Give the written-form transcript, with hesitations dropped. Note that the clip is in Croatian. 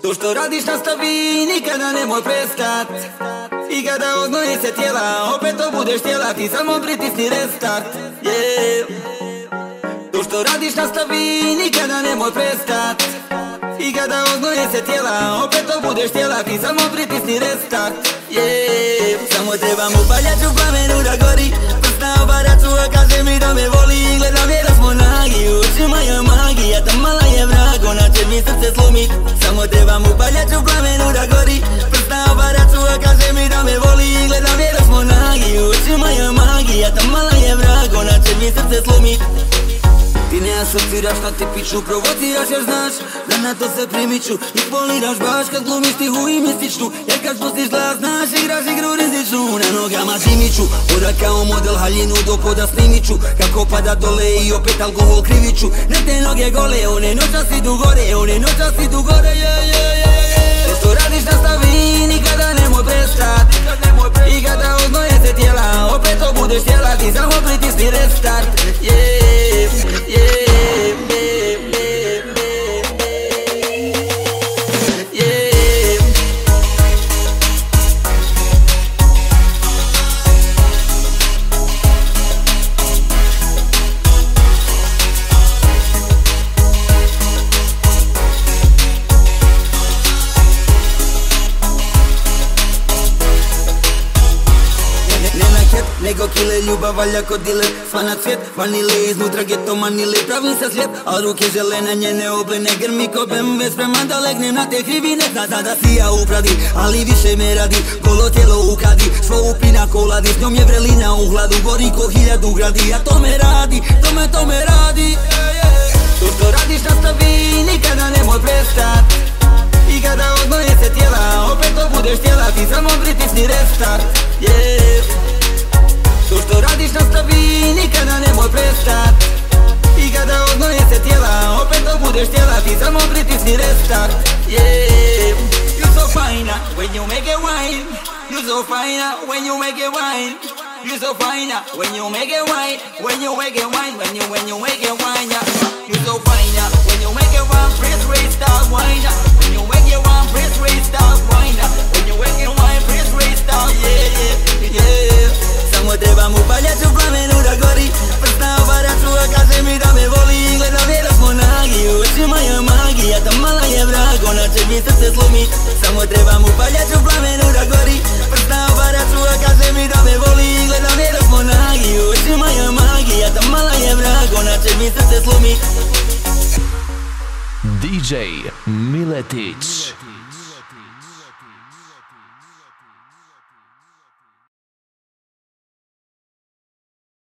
To što radiš nastavi, nikada nemoj prestat. I kada odnoji se tijela, opet to budeš htjela, ti samo pritisni restart. To što radiš nastavi, nikada nemoj prestat. I kada odnoji se tijela, opet to budeš htjela, ti samo pritisni restart. Samo trebam upaljat u plamenu da gori, prsta obarat ću, a kaže mi da me voli. Gledam je da smo nagi, u očima je magija, ta mala je vrag, ona će mi srce slomit. Samo trebam upaljat u plamenu da gori, prsta obarat ću, a kaže mi da me voli. Gledam je da smo nagi, u očima je magija, ta mala je vrag, ona će mi srce slomit. Ti ne asociraš na tipičnu, provociraš jer znaš da na to se primiču. Ispoliraš baš kad glumiš tihu i mističnu, jer kad spustiš glas znaš igraš igru rizičnu. Na nogama žimiću, voda kao model haljinu do poda snimiću. Kako pada dole i opet alkohol kriviću. Ne te noge gole, one noćas idu gore, one noćas idu gore. To što radiš nastavi, nikada nemoj prestat. I kada odnoje se tijela, opet to budeš htjela, ti samo pritisni restart. Nego kile, ljubav valja kod diler, sva na cvijet, vanile, iznutra geto manile. Pravim se slijep, a ruke žele na njene oblene. Grmi ko BMW, spreman da legnem na te krivine. Zna da si ja upradi, ali više me radi, golo tijelo ukadi, svo upina koladi. S njom je vrelina u hladu, gori ko 1000 gradi. A to me radi, to me radi. To što radiš nastavi, nikada nemoj prestat. I kada odnoje se tijela, opet to budeš htjela, ti samo pritisni restart. To što radiš nastavi, nikada nemoj prestat. I kada odnoje se tijela, opet to budeš htjela, ti samo pritisni restart. You so fine when you make it wine. You so fine when you make it wine. You so fine when you make it wine. When you make it wine, when you make it wine. You so fine when you make it wine. Press restart wine. When you make it wine, press restart wine. When you make it wine, press restart. Samo trebam upaljat u plamenu da gori, prsta obarat ću, a kaže mi da me voli. Gledam je da smo nagi, u očima je magija, ta mala je vrag, ona će mi srce slomit. Samo trebam upaljat u plamenu da gori, prsta obarat ću, a kaže mi da me voli. Gledam je da smo nagi, u očima je magija, ta mala je vrag, ona će mi srce slomit. DJ Miletić.